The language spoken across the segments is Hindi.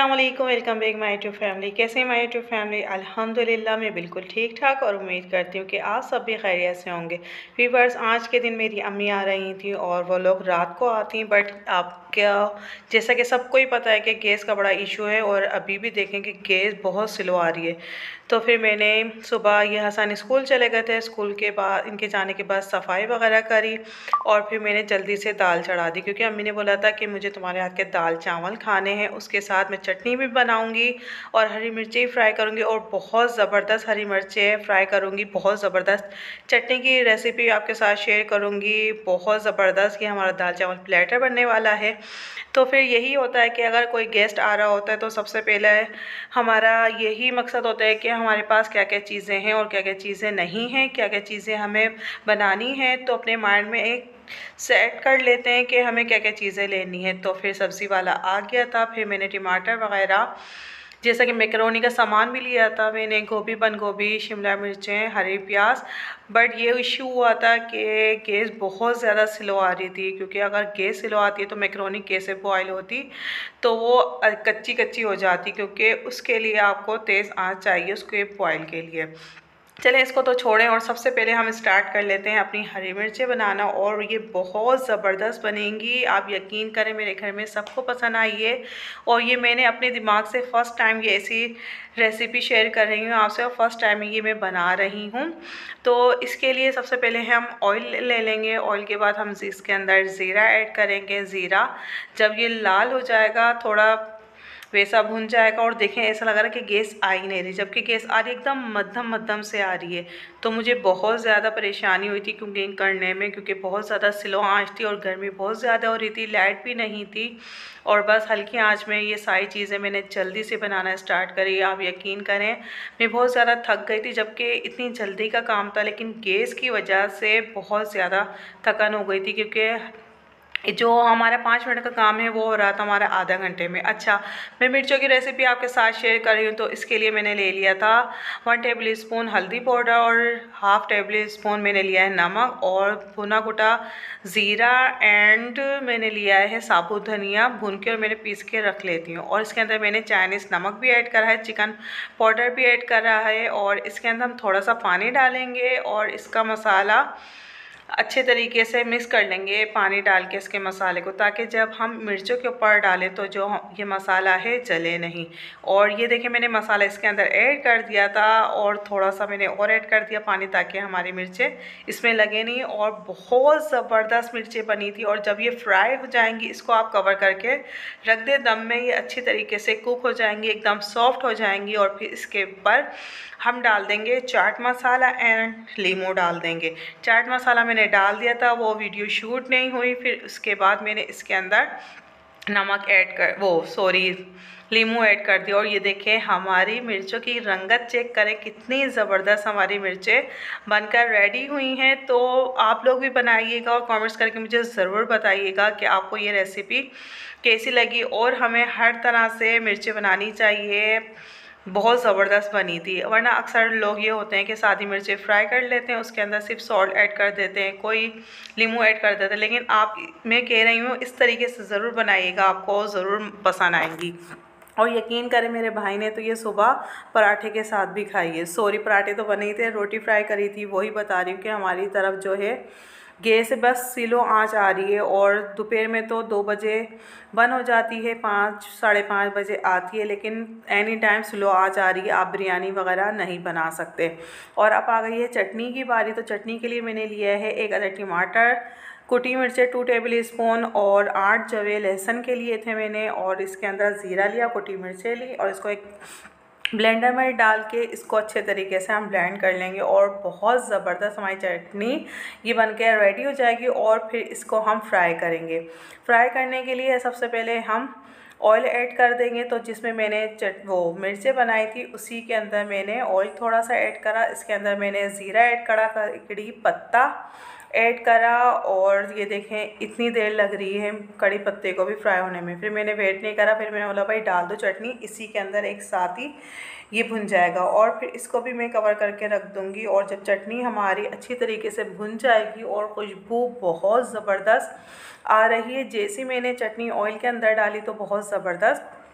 अस्सलाम वालेकुम, welcome back my YouTube family. कैसे हैं माय यूट्यूब फैमिली? अल्हम्दुलिल्लाह मैं बिल्कुल ठीक ठाक और उम्मीद करती हूँ कि आप सब भी खैरियत से होंगे। व्यूअर्स, आज के दिन मेरी अम्मी आ रही थी और वो लोग रात को आती, बट आपका जैसा कि सबको ही पता है कि गैस का बड़ा इशू है और अभी भी देखें कि गैस बहुत स्लो आ रही है। तो फिर मैंने सुबह ये हसन स्कूल चले गए थे, स्कूल के बाद इनके जाने के बाद सफाई वगैरह करी और फिर मैंने जल्दी से दाल चढ़ा दी, क्योंकि अम्मी ने बोला था कि मुझे तुम्हारे हाथ के दाल चावल खाने हैं। उसके साथ मैं चटनी भी बनाऊंगी और हरी मिर्ची फ्राई करूंगी और बहुत ज़बरदस्त हरी मिर्चें फ्राई करूंगी। बहुत ज़बरदस्त चटनी की रेसिपी आपके साथ शेयर करूंगी। बहुत ज़बरदस्त ये हमारा दाल चावल प्लेटर बनने वाला है। तो फिर यही होता है कि अगर कोई गेस्ट आ रहा होता है तो सबसे पहले हमारा यही मकसद होता है कि हमारे पास क्या क्या चीज़ें हैं और क्या क्या चीज़ें नहीं हैं, क्या क्या चीज़ें हमें बनानी हैं। तो अपने माइंड में एक सेट कर लेते हैं कि हमें क्या क्या चीज़ें लेनी है। तो फिर सब्ज़ी वाला आ गया था, फिर मैंने टमाटर वगैरह जैसा कि मैकरोनी का सामान भी लिया था मैंने, गोभी, बंद गोभी, शिमला मिर्चें, हरी प्याज। बट ये इशू हुआ था कि गैस बहुत ज़्यादा स्लो आ रही थी, क्योंकि अगर गैस स्लो आती है तो मैकरोनी कैसे बॉयल होती, तो वो कच्ची कच्ची हो जाती, क्योंकि उसके लिए आपको तेज़ आंच चाहिए उसके बॉयल के लिए। चलें इसको तो छोड़ें और सबसे पहले हम स्टार्ट कर लेते हैं अपनी हरी मिर्चें बनाना, और ये बहुत ज़बरदस्त बनेंगी। आप यकीन करें, मेरे घर में सबको पसंद आई है और ये मैंने अपने दिमाग से फ़र्स्ट टाइम ये ऐसी रेसिपी शेयर कर रही हूँ आपसे, और फर्स्ट टाइम ये मैं बना रही हूँ। तो इसके लिए सबसे पहले हम ऑयल ले लेंगे। ऑयल के बाद हम इसके अंदर ज़ीरा ऐड करेंगे। ज़ीरा जब ये लाल हो जाएगा, थोड़ा वैसा भुन जाएगा, और देखें ऐसा लग रहा है कि गैस आ ही नहीं रही, जबकि गैस आ रही एकदम मध्यम मध्यम से आ रही है। तो मुझे बहुत ज़्यादा परेशानी हुई थी कुकिंग करने में, क्योंकि बहुत ज़्यादा स्लो आंच थी और गर्मी बहुत ज़्यादा हो रही थी, लाइट भी नहीं थी। और बस हल्की आंच में ये सारी चीज़ें मैंने जल्दी से बनाना स्टार्ट करी। आप यकीन करें, मैं बहुत ज़्यादा थक गई थी, जबकि इतनी जल्दी का काम था, लेकिन गैस की वजह से बहुत ज़्यादा थकान हो गई थी, क्योंकि जो हमारा 5 मिनट का काम है वो हो रहा था हमारा आधा घंटे में। अच्छा, मैं मिर्चों की रेसिपी आपके साथ शेयर कर रही हूँ। तो इसके लिए मैंने ले लिया था 1 टेबल स्पून हल्दी पाउडर और हाफ़ टेबल स्पून मैंने लिया है नमक और भुना कुटा ज़ीरा, एंड मैंने लिया है साबुत धनिया भून के और मैंने पीस के रख लेती हूँ। और इसके अंदर मैंने चाइनीज़ नमक भी ऐड करा है, चिकन पाउडर भी ऐड कर रहा है, और इसके अंदर हम थोड़ा सा पानी डालेंगे और इसका मसाला अच्छे तरीके से मिक्स कर लेंगे पानी डाल के इसके मसाले को, ताकि जब हम मिर्चों के ऊपर डालें तो जो ये मसाला है जले नहीं। और ये देखिए, मैंने मसाला इसके अंदर ऐड कर दिया था और थोड़ा सा मैंने और ऐड कर दिया पानी, ताकि हमारी मिर्चें इसमें लगे नहीं। और बहुत ज़बरदस्त मिर्चें बनी थी। और जब ये फ्राई हो जाएंगी, इसको आप कवर करके रख दें दम में, ये अच्छी तरीके से कुक हो जाएंगी, एकदम सॉफ्ट हो जाएंगी। और फिर इसके ऊपर हम डाल देंगे चाट मसाला एंड लीमू डाल देंगे। चाट मसाला मैंने डाल दिया था, वो वीडियो शूट नहीं हुई। फिर उसके बाद मैंने इसके अंदर नमक ऐड कर लीमू ऐड कर दिया। और ये देखें, हमारी मिर्चों की रंगत चेक करें, कितनी ज़बरदस्त हमारी मिर्चें बनकर रेडी हुई हैं। तो आप लोग भी बनाइएगा और कमेंट्स करके मुझे ज़रूर बताइएगा कि आपको ये रेसिपी कैसी लगी। और हमें हर तरह से मिर्चें बनानी चाहिए, बहुत ज़बरदस्त बनी थी। वरना अक्सर लोग ये होते हैं कि सादी मिर्चें फ्राई कर लेते हैं, उसके अंदर सिर्फ सॉल्ट ऐड कर देते हैं, कोई नींबू ऐड कर देते हैं। लेकिन आप, मैं कह रही हूँ, इस तरीके से ज़रूर बनाइएगा, आपको ज़रूर पसंद आएंगी। और यकीन करें, मेरे भाई ने तो ये सुबह पराठे के साथ भी खाई है। सॉरी, पराठे तो बने ही थे, रोटी फ्राई करी थी, वही बता रही हूँ कि हमारी तरफ जो है गैस बस स्लो आंच आ रही है। और दोपहर में तो 2 बजे बंद हो जाती है, 5 साढ़े 5 बजे आती है, लेकिन एनी टाइम स्लो आंच आ रही है, आप बिरयानी वगैरह नहीं बना सकते। और अब आ गई है चटनी की बारी। तो चटनी के लिए मैंने लिया है 1 अदद टमाटर, कुटी मिर्चें 2 टेबल स्पून और 8 जवे लहसुन के लिए थे मैंने। और इसके अंदर ज़ीरा लिया, कुटी मिर्चें ली, और इसको एक ब्लेंडर में डाल के इसको अच्छे तरीके से हम ब्लेंड कर लेंगे। और बहुत ज़बरदस्त हमारी चटनी ये बन के रेडी हो जाएगी। और फिर इसको हम फ्राई करेंगे। फ्राई करने के लिए सबसे पहले हम ऑयल ऐड कर देंगे। तो जिसमें मैंने मिर्चें बनाई थी, उसी के अंदर मैंने ऑयल थोड़ा सा ऐड करा। इसके अंदर मैंने ज़ीरा ऐड करा, कड़ी पत्ता ऐड करा। और ये देखें, इतनी देर लग रही है कड़ी पत्ते को भी फ्राई होने में। फिर मैंने वेट नहीं करा, फिर मैंने बोला भाई डाल दो चटनी, इसी के अंदर एक साथ ही ये भुन जाएगा। और फिर इसको भी मैं कवर करके रख दूँगी। और जब चटनी हमारी अच्छी तरीके से भुन जाएगी और खुशबू बहुत ज़बरदस्त आ रही है, जैसे मैंने चटनी ऑयल के अंदर डाली तो बहुत ज़बरदस्त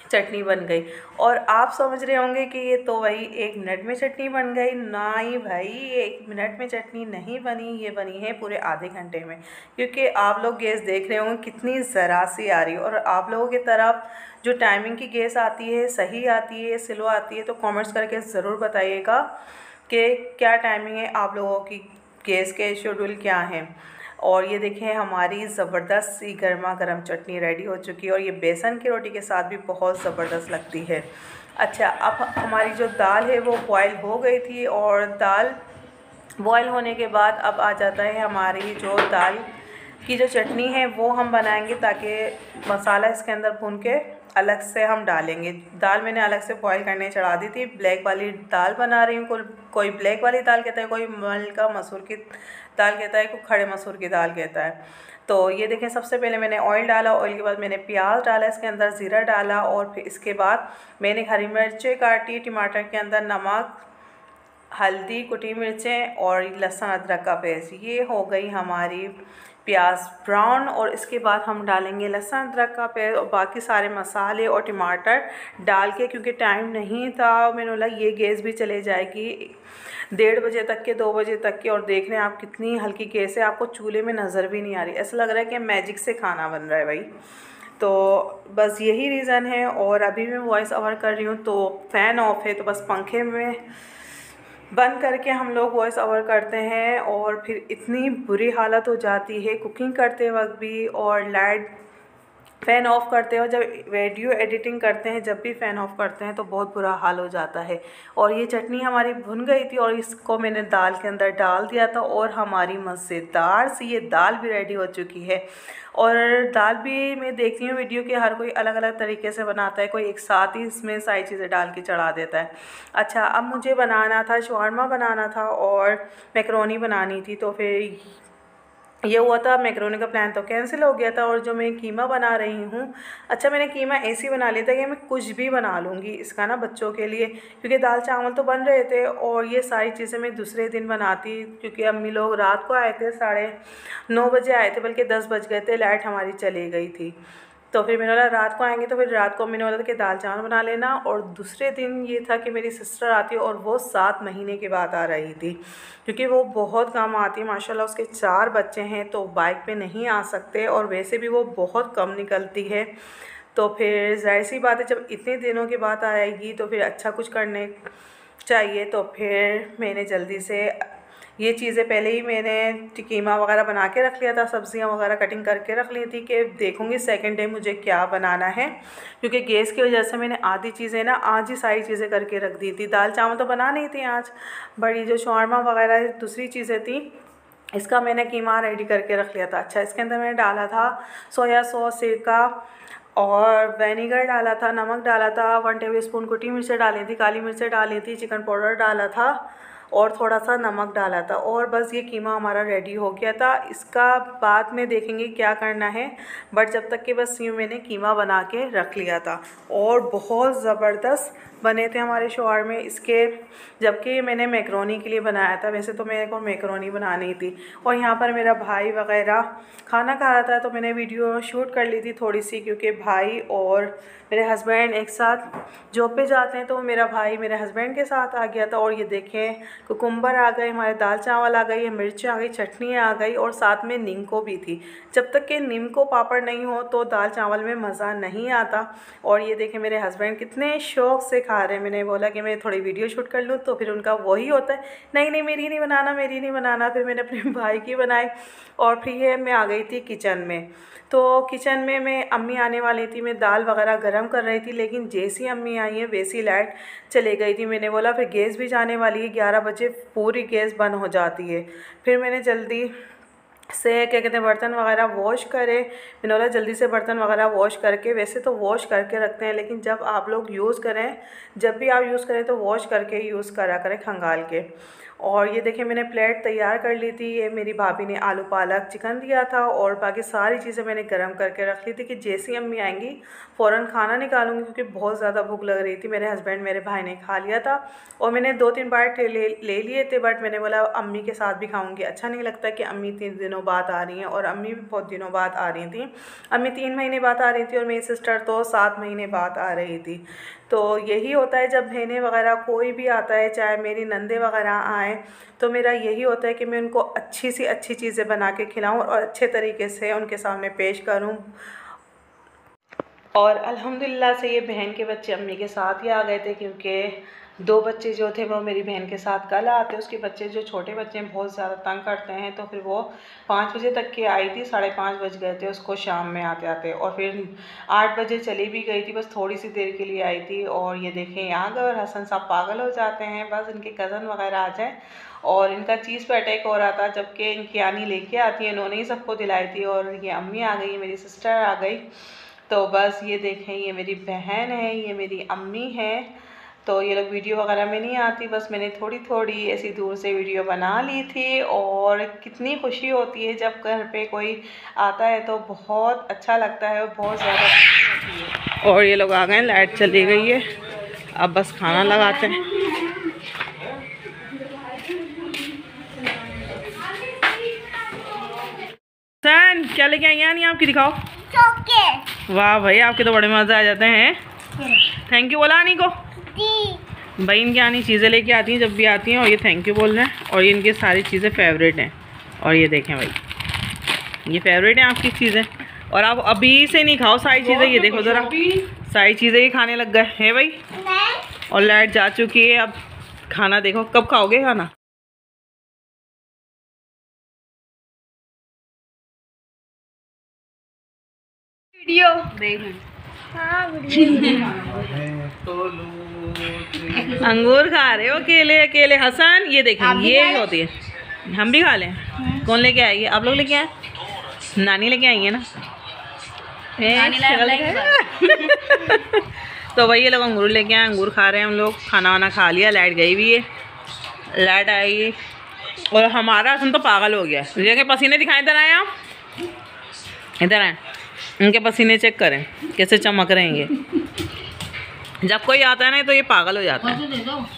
चटनी बन गई। और आप समझ रहे होंगे कि ये तो वही 1 मिनट में चटनी बन गई। नहीं भाई, ये 1 मिनट में चटनी नहीं बनी, ये बनी है पूरे आधे घंटे में। क्योंकि आप लोग गैस देख रहे होंगे कितनी ज़रा सी आ रही है। और आप लोगों की तरफ जो टाइमिंग की गैस आती है, सही आती है, स्लो आती है, तो कमेंट्स करके ज़रूर बताइएगा कि क्या टाइमिंग है आप लोगों की, गैस के शेड्यूल क्या हैं। और ये देखें हमारी ज़बरदस्त सी गर्मा गर्म चटनी रेडी हो चुकी है और ये बेसन की रोटी के साथ भी बहुत ज़बरदस्त लगती है। अच्छा, अब हमारी जो दाल है वो बॉयल हो गई थी और दाल बॉयल होने के बाद अब आ जाता है हमारी जो दाल की जो चटनी है वो हम बनाएंगे, ताकि मसाला इसके अंदर भून के अलग से हम डालेंगे। दाल मैंने अलग से बॉयल करने चढ़ा दी थी। ब्लैक वाली दाल बना रही हूँ। कोई ब्लैक वाली दाल कहता है, कोई मलका मसूर की दाल कहता है, कोई खड़े मसूर की दाल कहता है। तो ये देखें, सबसे पहले मैंने ऑयल डाला, ऑयल के बाद मैंने प्याज डाला, इसके अंदर ज़ीरा डाला और फिर इसके बाद मैंने हरी मिर्चें काटी, टमाटर के अंदर नमक, हल्दी, कुटी मिर्चें और लहसुन अदरक का पेस्ट। ये हो गई हमारी प्याज ब्राउन और इसके बाद हम डालेंगे लहसुन अदरक का पेस्ट और बाकी सारे मसाले और टमाटर डाल के, क्योंकि टाइम नहीं था, मैंने बोला ये गैस भी चले जाएगी 1:30 बजे तक के, 2 बजे तक के। और देख रहे हैं आप कितनी हल्की गैस है, आपको चूल्हे में नज़र भी नहीं आ रही, ऐसा लग रहा है कि मैजिक से खाना बन रहा है भाई। तो बस यही रीज़न है। और अभी मैं वॉइस ओवर कर रही हूँ तो फ़ैन ऑफ है, तो बस पंखे में बंद करके हम लोग वॉइस ओवर करते हैं। और फिर इतनी बुरी हालत हो जाती है कुकिंग करते वक्त भी, और लाइट फ़ैन ऑफ़ करते हो, जब वीडियो एडिटिंग करते हैं जब भी फ़ैन ऑफ़ करते हैं तो बहुत बुरा हाल हो जाता है। और ये चटनी हमारी भुन गई थी और इसको मैंने दाल के अंदर डाल दिया था और हमारी मज़ेदार सी ये दाल भी रेडी हो चुकी है। और दाल भी मैं देखती हूँ वीडियो के, हर कोई अलग अलग तरीके से बनाता है, कोई एक साथ ही इसमें सारी चीज़ें डाल के चढ़ा देता है। अच्छा, अब मुझे बनाना था शवारमा बनाना था और मैकरोनी बनानी थी, तो फिर ये हुआ था, मैकरोनी का प्लान तो कैंसिल हो गया था। और जो मैं कीमा बना रही हूँ, अच्छा मैंने कीमा ऐसे बना लिया था कि मैं कुछ भी बना लूँगी इसका ना बच्चों के लिए, क्योंकि दाल चावल तो बन रहे थे और ये सारी चीज़ें मैं दूसरे दिन बनाती, क्योंकि अम्मी लोग रात को आए थे, 9:30 बजे आए थे, बल्कि 10 बज गए थे, लाइट हमारी चली गई थी। तो फिर मैंने बोला रात को आएंगे, तो फिर रात को मैंने बोला था कि दाल चावल बना लेना। और दूसरे दिन ये था कि मेरी सिस्टर आती है और वो 7 महीने के बाद आ रही थी, क्योंकि वो बहुत कम आती है, माशाल्लाह उसके 4 बच्चे हैं, तो बाइक पे नहीं आ सकते और वैसे भी वो बहुत कम निकलती है। तो फिर जाहिर सी बात है, जब इतने दिनों के बाद आएगी तो फिर अच्छा कुछ करने चाहिए। तो फिर मैंने जल्दी से ये चीज़ें पहले ही मैंने कीमा वगैरह बना के रख लिया था, सब्जियां वगैरह कटिंग करके रख ली थी कि देखूँगी सेकंड डे मुझे क्या बनाना है, क्योंकि गैस की वजह से मैंने आधी चीज़ें ना आज ही सारी चीज़ें करके रख दी थी। दाल चावल तो बना नहीं थी आज, बड़ी जो शवारमा वगैरह दूसरी चीज़ें थी, इसका मैंने कीमा रेडी करके रख लिया था। अच्छा, इसके अंदर मैंने डाला था सोया सॉस, सिरका और विनेगर डाला था, नमक डाला था, 1 टेबल स्पून कुटी मिर्चें डाली थी, काली मिर्चें डाली थी, चिकन पाउडर डाला था और थोड़ा सा नमक डाला था। और बस ये कीमा हमारा रेडी हो गया था। इसका बाद में देखेंगे क्या करना है, बट जब तक कि बस यूँ मैंने कीमा बना के रख लिया था। और बहुत ज़बरदस्त बने थे हमारे शवारमे इसके, जबकि मैंने मैकरोनी के लिए बनाया था, वैसे तो मेरे को मैकरोनी बनानी थी। और यहाँ पर मेरा भाई वगैरह खाना खा रहा था, तो मैंने वीडियो शूट कर ली थी थोड़ी सी, क्योंकि भाई और मेरे हस्बैंड एक साथ जॉब पे जाते हैं, तो मेरा भाई मेरे हस्बैंड के साथ आ गया था। और ये देखें कुकुम्बर आ गए, हमारे दाल चावल आ गई, मिर्च आ गई, चटनी आ गई और साथ में नीमको भी थी। जब तक कि नीमको पापड़ नहीं हो तो दाल चावल में मज़ा नहीं आता। और ये देखें मेरे हस्बैंड कितने शौक़ से खा रहे हैं। मैंने बोला कि मैं थोड़ी वीडियो शूट कर लूँ, तो फिर उनका वही होता है, नहीं नहीं मेरी नहीं बनाना, मेरी नहीं बनाना। फिर मैंने अपने भाई की बनाई और फिर ये मैं आ गई थी किचन में। तो किचन में मैं अम्मी आने वाली थी, मैं दाल वगैरह गरम कर रही थी, लेकिन जैसी अम्मी आई है वैसी लाइट चले गई थी। मैंने बोला फिर गैस भी जाने वाली है, 11 बजे पूरी गैस बंद हो जाती है। फिर मैंने जल्दी से क्या कहते हैं बर्तन वगैरह वॉश करे, मैंने बोला जल्दी से बर्तन वगैरह वॉश करके, वैसे तो वॉश करके रखते हैं, लेकिन जब आप लोग यूज़ करें, जब भी आप यूज़ करें तो वॉश करके यूज़ करा करें खंगाल के। और ये देखिए मैंने प्लेट तैयार कर ली थी। ये मेरी भाभी ने आलू पालक चिकन दिया था और बाकी सारी चीज़ें मैंने गर्म करके रख ली थी कि जैसी अम्मी आएंगी फ़ौरन खाना निकालूंगी, क्योंकि बहुत ज़्यादा भूख लग रही थी। मेरे हस्बैंड मेरे भाई ने खा लिया था और मैंने 2-3 बार ले लिए थे, बट मैंने बोला अम्मी के साथ भी खाऊंगी। अच्छा नहीं लगता कि अम्मी 3 दिनों बाद आ रही हैं, और अम्मी भी बहुत दिनों बाद आ रही थी। अम्मी 3 महीने बाद आ रही थी और मेरी सिस्टर तो 7 महीने बाद आ रही थी। तो यही होता है जब बहनें वगैरह कोई भी आता है, चाहे मेरी नंदे वगैरह आएँ, तो मेरा यही होता है कि मैं उनको अच्छी सी अच्छी चीज़ें बना के खिलाऊँ और अच्छे तरीके से उनके सामने पेश करूँ। और अल्हम्दुलिल्लाह से ये बहन के बच्चे अम्मी के साथ ही आ गए थे, क्योंकि 2 बच्चे जो थे वो मेरी बहन के साथ कल आते। उसके बच्चे जो छोटे बच्चे हैं बहुत ज़्यादा तंग करते हैं, तो फिर वो 5 बजे तक की आई थी, 5:30 बज गए थे उसको शाम में आते आते, और फिर 8 बजे चली भी गई थी, बस थोड़ी सी देर के लिए आई थी। और ये देखें यहाँ गए, और हसन साहब पागल हो जाते हैं बस इनके कज़न वगैरह आ जाए। और इनका चीज़ पे अटैक हो रहा था, जबकि इनकी आनी लेके आती है, इन्होंने ही सबको दिलाई थी। और ये अम्मी आ गई, मेरी सिस्टर आ गई। तो बस ये देखें ये मेरी बहन है, ये मेरी अम्मी है। तो ये लोग वीडियो वगैरह में नहीं आती, बस मैंने थोड़ी थोड़ी ऐसी दूर से वीडियो बना ली थी। और कितनी खुशी होती है जब घर पे कोई आता है, तो बहुत अच्छा लगता है और बहुत ज़्यादा खुशी होती है। और ये लोग आ गए, लाइट चली गई है, अब बस खाना लगाते हैं। सन क्या लेके आई हैं? नहीं आपकी दिखाओ। वाह भाई आपके तो बड़े मज़े आ जाते हैं। थैंक यू बोला आनी को। भाई इनकी आनी चीज़ें लेके आती हैं जब भी आती हैं, और ये थैंक यू बोल रहे हैं। और ये इनकी सारी चीज़ें फेवरेट हैं। और ये देखें भाई ये फेवरेट हैं आपकी चीज़ें, और आप अभी से नहीं खाओ सारी चीज़ें। ये देखो ज़रा सारी चीज़ें ही खाने लग गए हैं भाई। और लाइट जा चुकी है, अब खाना देखो कब खाओगे खाना। वीडियो अंगूर खा रहे हो अकेले अकेले। हसन ये देखें ये होती है, हम भी खा लें। कौन लेके आएगी? आप लोग लेके आए? नानी लेके आई है ना। तो वही ये लोग अंगूर लेके आए, अंगूर खा रहे हैं हम लोग। खाना वाना खा लिया, लाइट गई हुई है, लाइट आई और हमारा हसन तो पागल हो गया। देखिए पसीने दिखाएं, इधर आए आप, इधर आए, इनके पसीने चेक करें कैसे चमक रहे हैं ये। जब कोई आता है ना तो ये पागल हो जाता है।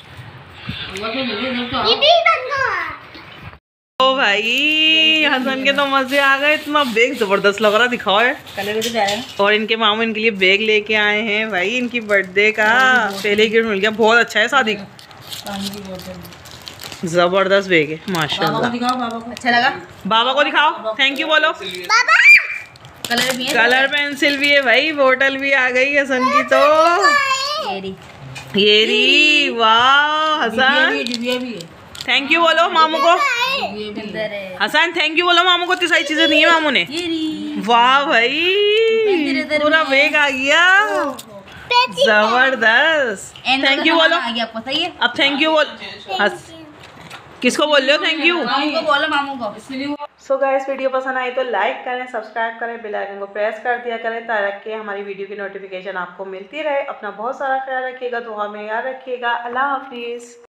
ओ भाई हसन के तो मजे आ गए, इतना बेग जबरदस्त लग रहा, दिखाओ है। और इनके मामू इनके लिए बैग लेके आए हैं भाई, इनकी बर्थडे का पहले गिफ्ट मिल गया। बहुत अच्छा है, शादी जबरदस्त बैग है माशाल्लाह। अच्छा लगा? बाबा को दिखाओ, थैंक यू बोलो। कलर भी है, कलर पेंसिल भी है भाई, बोतल भी आ गई हसन की। तो ये री वाह हसन, थैंक यू बोलो मामू को। हसन थैंक यू बोलो मामू को, इतनी सारी चीजें दी है मामू ने। वाह भाई पूरा बैग आ गया, जबरदस्त। थैंक यू बोलो, अब थैंक यू बोल। किसको बोल रहे हो थैंक यू? मामू को बोलो, मामू को। सो गाइस वीडियो पसंद आई तो लाइक करें, सब्सक्राइब करें, बेल आइकन को प्रेस कर दिया करें, ताकि हमारी वीडियो की नोटिफिकेशन आपको मिलती रहे। अपना बहुत सारा ख्याल रखिएगा, दुआ में याद रखिएगा। अल्लाह हाफिज़।